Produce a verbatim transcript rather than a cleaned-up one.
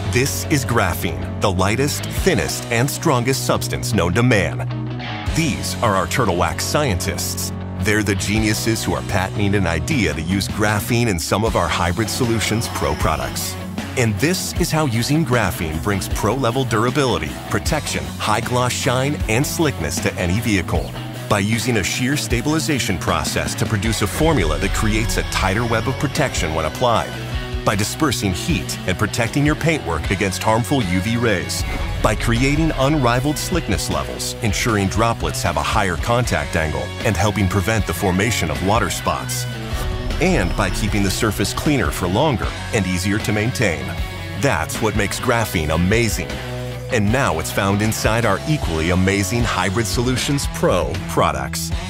This is graphene, the lightest, thinnest, and strongest substance known to man. These are our Turtle Wax scientists. They're the geniuses who are patenting an idea to use graphene in some of our Hybrid Solutions Pro products. And this is how using graphene brings pro-level durability, protection, high gloss shine, and slickness to any vehicle. By using a shear stabilization process to produce a formula that creates a tighter web of protection when applied. By dispersing heat and protecting your paintwork against harmful U V rays. By creating unrivaled slickness levels, ensuring droplets have a higher contact angle and helping prevent the formation of water spots. And by keeping the surface cleaner for longer and easier to maintain. That's what makes graphene amazing. And now it's found inside our equally amazing Hybrid Solutions Pro products.